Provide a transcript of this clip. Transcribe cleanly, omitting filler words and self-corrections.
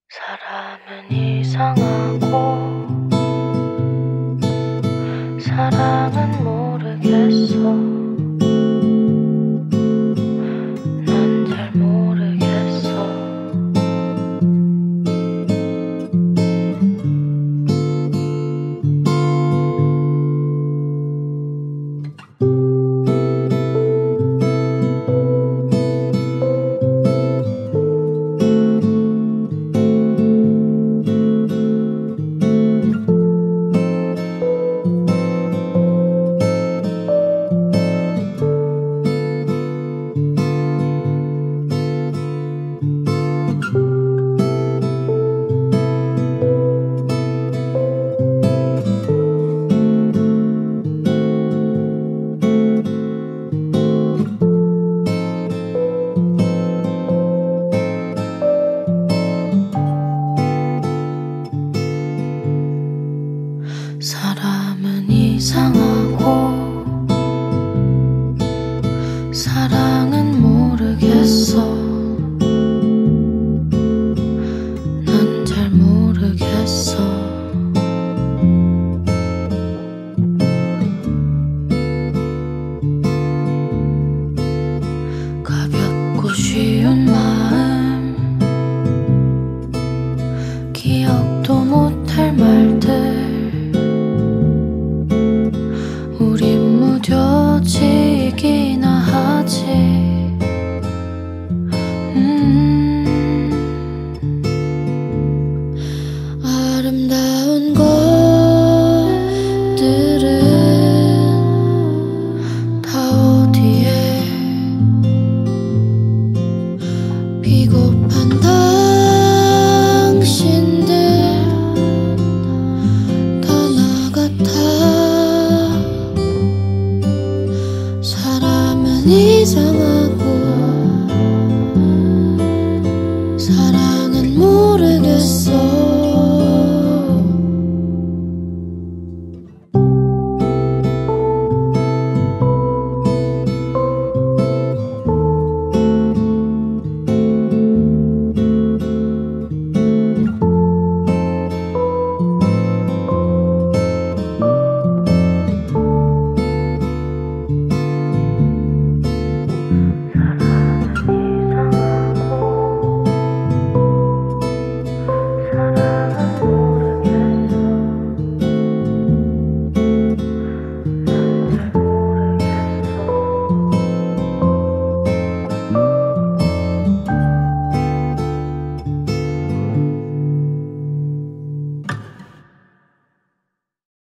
사람은 이상하고 사랑은 모르겠어. 난 잘 모르겠어. 사람은 이상하고 사랑은 모르겠어. 난 잘 모르겠어. 가볍고 쉬운 마음, 기억도 못할 말들, 우린 무뎌지기나 하지. 아름다운 것들은 다 어디에, 비겁한 당신들 다 나 같아. 사람은 이상하고 사랑은 모르겠어.